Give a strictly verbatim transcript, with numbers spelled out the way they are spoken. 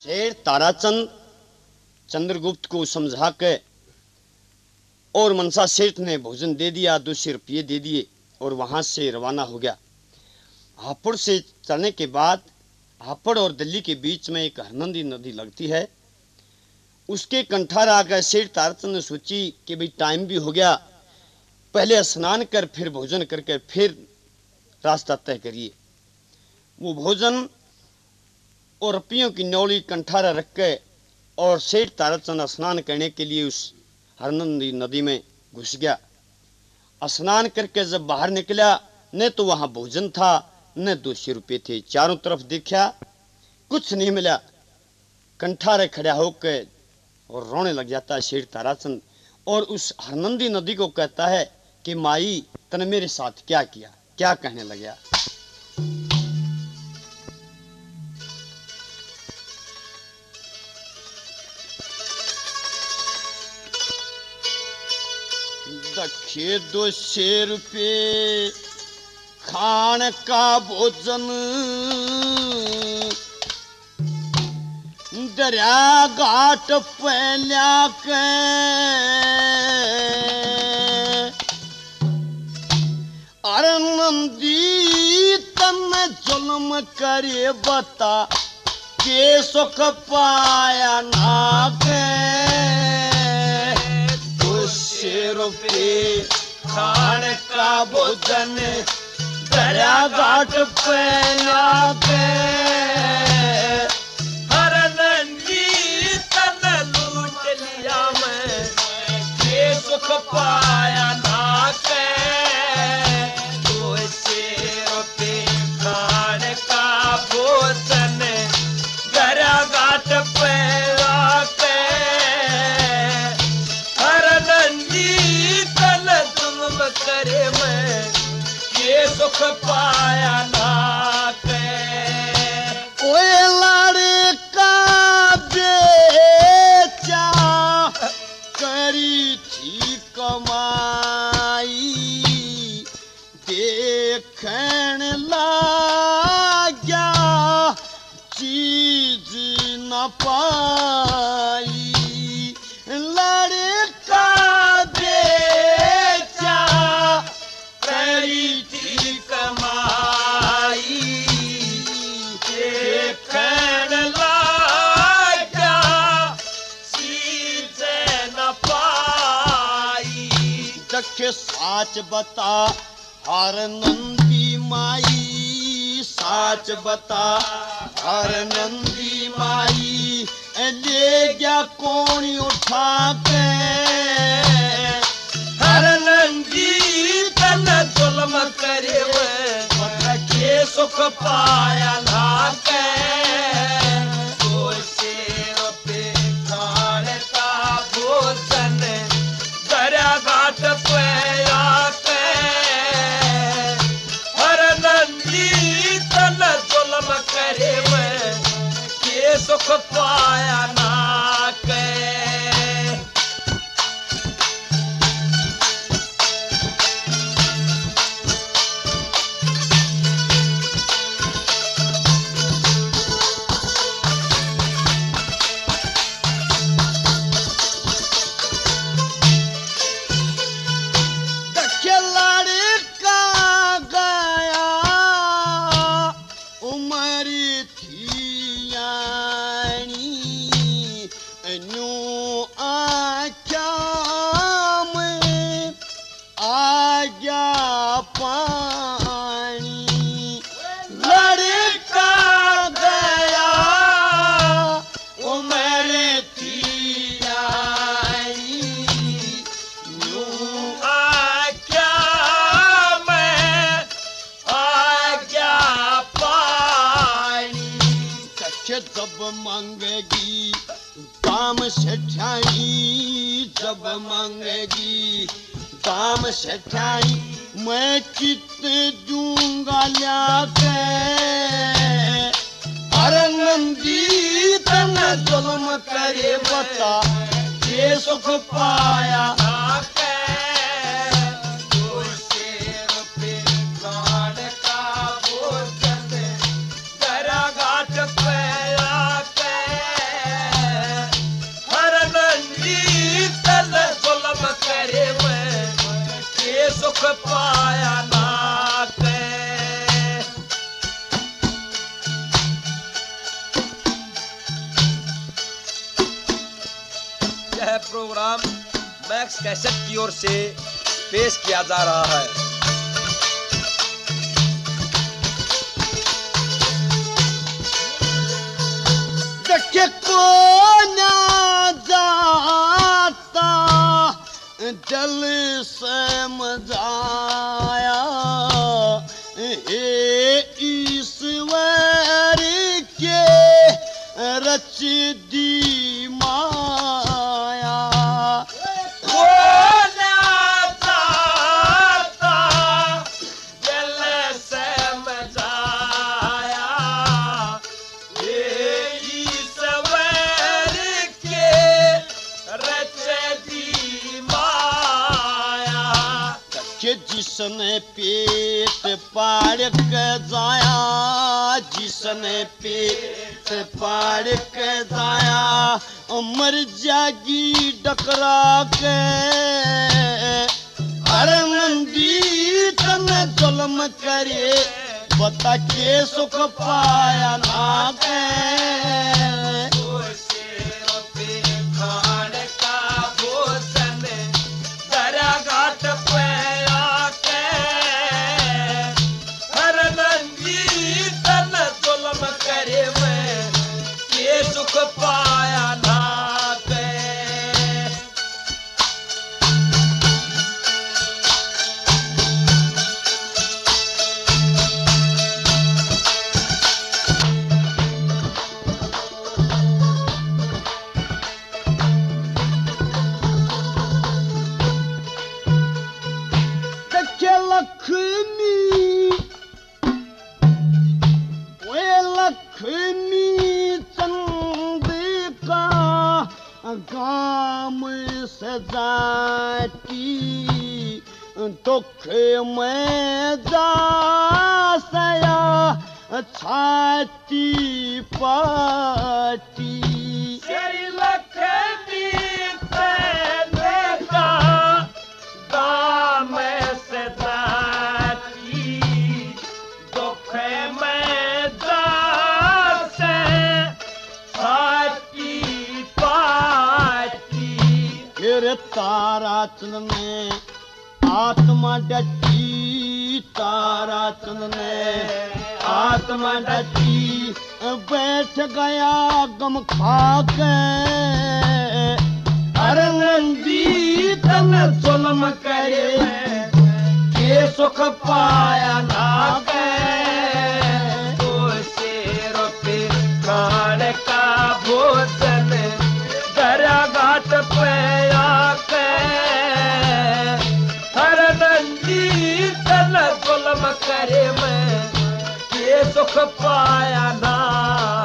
शेर ताराचंद चंद्रगुप्त को समझा के और मनसा सेठ ने भोजन दे दिया, दो सौ रुपये दे दिए और वहां से रवाना हो गया। हापुड़ से चलने के बाद हापुड़ और दिल्ली के बीच में एक हरनंदी नदी लगती है। उसके कंठार आकर सेठ ताराचंद ने सोची कि भाई टाइम भी हो गया, पहले स्नान कर फिर भोजन करके फिर रास्ता तय करिए। वो भोजन और रुपयों की नौली कंठारा रख के और सेठ ताराचंद स्नान करने के लिए उस हरनंदी नदी में घुस गया। स्नान करके जब बाहर निकला न तो वहां भोजन था न दो सौ रुपये थे। चारों तरफ देखा कुछ नहीं मिला। कंठारे खड़ा होकर और रोने लग जाता है सेठ ताराचंद और उस हरनंदी नदी को कहता है कि माई तने मेरे साथ क्या किया। क्या कहने लगा, दखे दो सौ रुपये खान का भोजन दरिया घाट पहल्या के अरनंदी तन जुल्म करे बता के सुख पाया ना के। रुपये खान का भोजन दरिया घाट पहला के हरनंदी तन लूट लिया मैं ये सुख पाया ना के। दो सौ रुपये खान का भोजन दरिया घाट पहला के करे मैं ये सुख पाया ना के। कोई लड़का बेचा करी थी कमाई देखन लाग्या चीज न पाई। लड़का कमाई देखन लाग्या चीज न पाई। दखे साच बता हरनंदी माई, साच बता हरनंदी माई ले गया कौन उठा के। हरनंदी तन जुल्म करे के सुख पाया ना के। दो सौ रुपये खान का भोजन दरिया घाट पहला के हरनंदी तन जुल्म करे के सुख पाया ना के। जब मांगेगी दाम सेठाई, जब मांगेगी दाम सेठाई मैं कितने दूंगा लाके। हरनंदी तन जुल्म करे बता ये सुख पाया ना के। दो सौ रुपये खान का भोजन दरिया घाट पहला के पाया ना के। यह प्रोग्राम मैक्स कैसेट की ओर से पेश किया जा रहा है। देखे को ना जाता जल से मजाया ईश्वर के रच दी माया। वो ना जाता जल से मजाया ये ईश्वर के रच दी माया। कि जिसने पेट पाड़ के जाया जिसने पेट पाड़ के जाया मर जागी डकरा के। अरे नंदी तन जुल्म करे बता के सुख पाया ना के। खाने का भोजन दरा घाट पे आके हर नंदी तन जुल्म करे मैं ये सुख पाया ना के। देखे लक्ष्मी वे लक्ष्मी चंद का गाम सजाती दुख में जा सया छाती पाती। तेरी लक्ष्मी तेने का दाम से जाती दुख में जासे छाती पाती। फिर तारा चंद ने आत्मा डटी तारा चंद ने आत्मा डटी बैठ गया गम खाके। अरे नंदी तन जुल्म करे के सुख पाया ना के। तो शेर पे खाने का भोजन दरा घाट पे आके हर नंदी तन जुल्म करे मैं ये सुख पाया ना